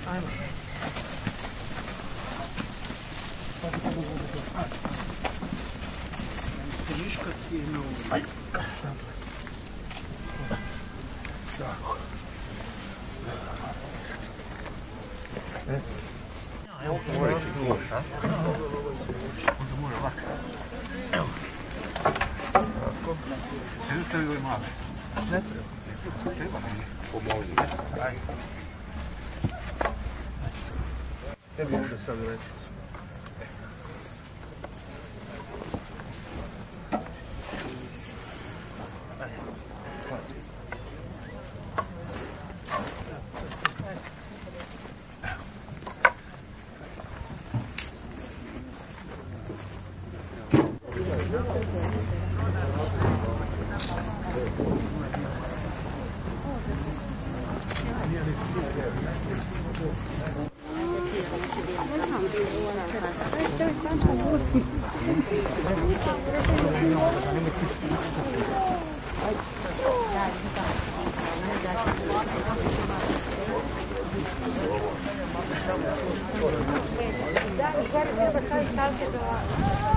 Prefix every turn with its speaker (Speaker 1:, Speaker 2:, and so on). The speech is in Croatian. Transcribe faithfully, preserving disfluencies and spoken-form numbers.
Speaker 1: Ajmo. Triška ti je na ulici. Ajde, kako što napraviti? Tako. Evo, moraš ti uloš, a? Onda mora ovako. Evo. Tako. Sve ustavi ove male. Ne treba. Treba nam je. Pomozi. Ajde. Evo ovdje sad lečicu.
Speaker 2: Da, u stvari treba staviti do